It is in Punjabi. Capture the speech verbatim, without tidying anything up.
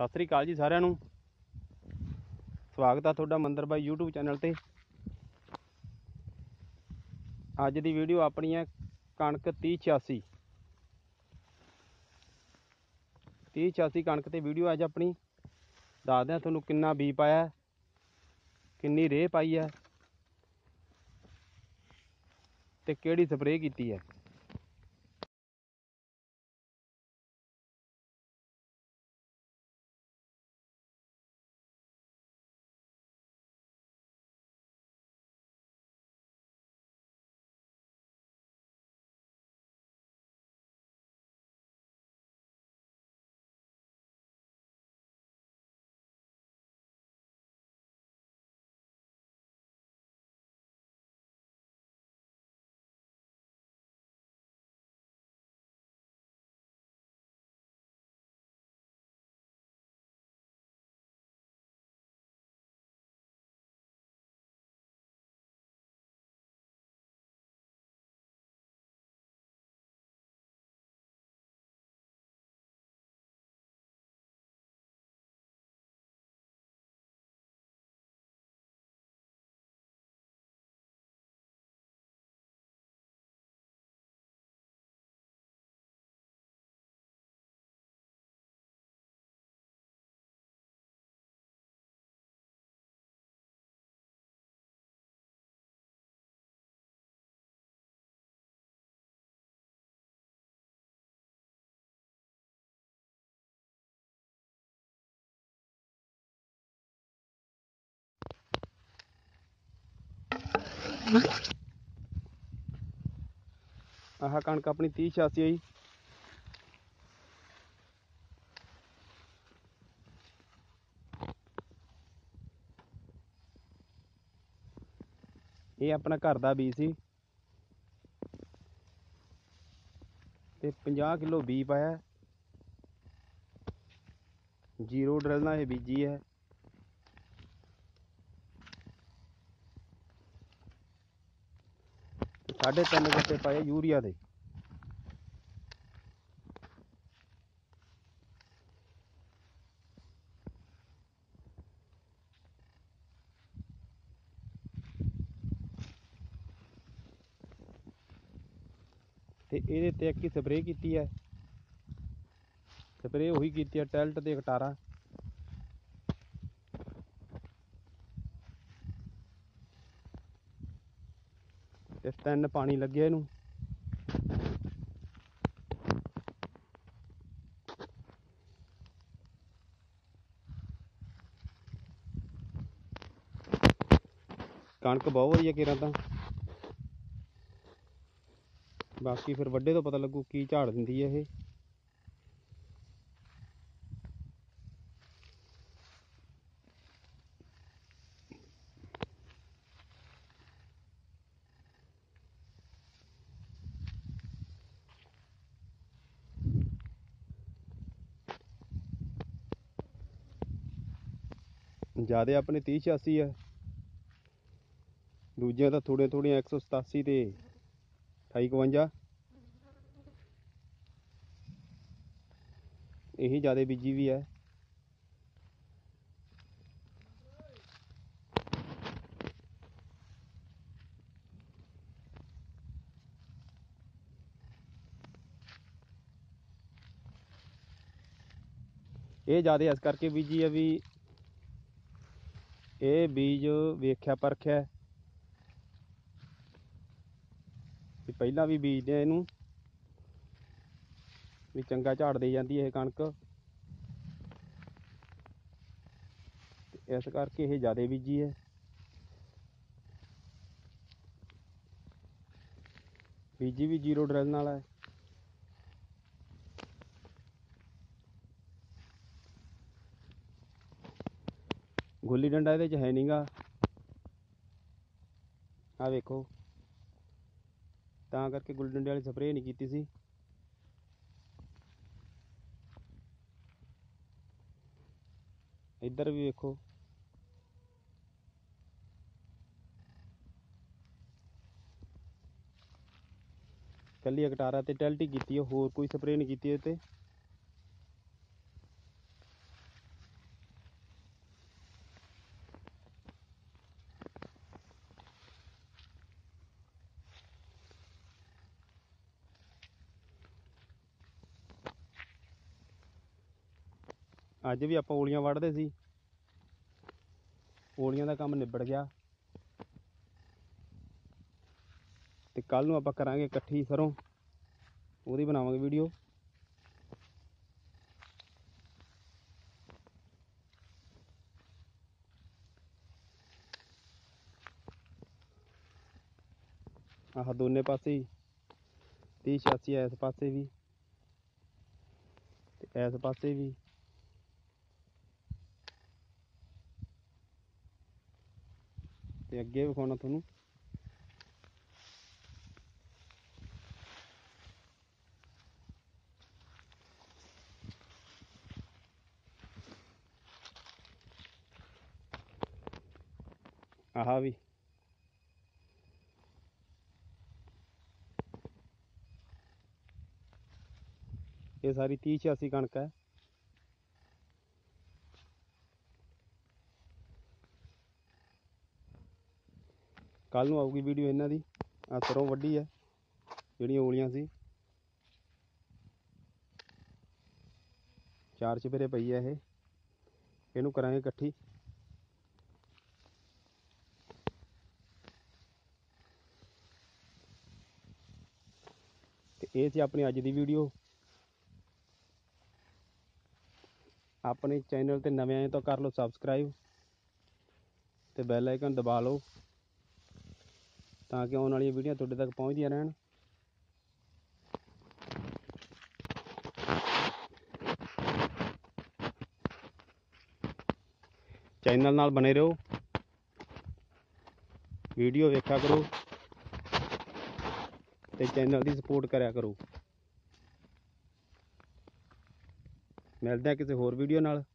सत श्री अकाल जी सारिਆਂ ਨੂੰ। स्वागत है ਤੁਹਾਡਾ ਮੰਦਰ ਬਾਈ यूट्यूब चैनल ਤੇ। ਅੱਜ ਦੀ ਵੀਡੀਓ ਆਪਣੀ ਹੈ ਕਣਕ तीह छियासी तीह छियासी कणक ਤੇ ਵੀਡੀਓ ਅੱਜ ਆਪਣੀ। ਦੱਸਦੇ ਹਾਂ ਤੁਹਾਨੂੰ ਕਿੰਨਾ ਬੀ ਪਾਇਆ, ਕਿੰਨੀ ਰੇਹ ਪਾਈ ਹੈ ਤੇ ਕਿਹੜੀ ਸਪਰੇਅ ਕੀਤੀ ਹੈ। आह कणक अपनी तीह छियासी आई। ये अपना घर का बी सी ते पचास किलो बी पाया। जीरो ड्रिल नाल बीजी है। साढ़े तीन गट्टे पाए यूरिया दे। ते ਇਹਦੇ ਤੇ ਇੱਕ ਹੀ ਸਪਰੇਅ ਕੀਤੀ ਹੈ। ਸਪਰੇਅ ਉਹੀ ਕੀਤੀ ਹੈ ਟੈਲਟ ਤੇ ਅਠਾਰਾਂ। ਤੇ ਤਿੰਨ ਪਾਣੀ ਲੱਗਿਆ ਇਹਨੂੰ। कणक बहुत वधिया केरा ਤਾਂ बाकी फिर ਵੱਡੇ ਤੋਂ पता लगू की झाड़ दिंदी है ये। ज़्यादा अपने तीह छियासी है, दूजिया तो थोड़िया थोड़िया एक सौ सतासी ते अठाई इकवंजा यही ज़्यादा बीजी भी है। ये ज़्यादा इस करके बीजी है भी ये बीज वेख्या परख्या भी पहला भी बीजते इनू भी चंगा झाड़ दे जाती है कणक। इस करके ये ज़्यादा बीजी है। बीजी भी जीरो ड्रिल नाल है। गुल्ली डंडा ये है नहीं गा, आ वेखो तां करके गुल्ली डंडे वाली स्प्रे नहीं की सी। इधर भी वेखो कली अकटारा ते टैल्टी की, होर कोई स्प्रे नहीं की। ਅੱਜ ਵੀ ਆਪਾਂ ਓਲੀਆਂ ਵੱਢਦੇ ਸੀ, ਓਲੀਆਂ ਦਾ ਕੰਮ ਨਿਬੜ ਗਿਆ। ਤੇ ਕੱਲ ਨੂੰ ਆਪਾਂ ਕਰਾਂਗੇ ਇਕੱਠੀ ਸਰੋਂ, ਉਹਦੀ ਬਣਾਵਾਂਗੇ ਵੀਡੀਓ। ਆਹ ਦੋਨੇ ਪਾਸੇ ਹੀ ਤੀਹ ਛਿਆਸੀ, ਇਸ ਪਾਸੇ ਵੀ ਤੇ ਇਸ ਪਾਸੇ ਵੀ। ਤੇ ਅੱਗੇ ਵਿਖਾਉਣਾ ਤੁਹਾਨੂੰ। ਆਹ ਵੀ ਇਹ ਸਾਰੀ ਤੀਹ ਛਿਆਸੀ ਕਣਕ ਹੈ। ਕੱਲ ਨੂੰ ਆਊਗੀ ਵੀਡੀਓ ਇਹਨਾਂ ਦੀ। ਆਹ ਸਰੋਂ ਵੱਢੀ ਹੈ, ਜਿਹੜੀਆਂ ਓਲੀਆਂ ਸੀ। ਚਾਰ ਚੁਫੇਰੇ ਪਈ ਹੈ ਇਹ, ਇਹਨੂੰ ਕਰਾਂਗੇ ਇਕੱਠੀ। ਤੇ ਇਹ ਸੀ ਆਪਣੀ ਅੱਜ ਦੀ ਵੀਡੀਓ। ਆਪਣੇ ਚੈਨਲ ਤੇ ਨਵੇਂ ਆਏ ਤਾਂ ਕਰ ਲਓ ਸਬਸਕ੍ਰਾਈਬ ਤੇ ਬੈਲ ਆਈਕਨ ਦਬਾ ਲਓ, ਤਾਂ ਕਿ ਆਉਣ ਵਾਲੀਆਂ ਵੀਡੀਓ ਤੁਹਾਡੇ ਤੱਕ ਪਹੁੰਚਦੀਆਂ ਰਹਿਣ। ਚੈਨਲ ਨਾਲ ਬਣੇ ਰਹੋ, ਵੀਡੀਓ ਵੇਖਿਆ ਕਰੋ ਤੇ ਚੈਨਲ ਦੀ ਸਪੋਰਟ ਕਰਿਆ ਕਰੋ। ਮਿਲਦੇ ਹਾਂ ਕਿਸੇ ਹੋਰ ਵੀਡੀਓ ਨਾਲ।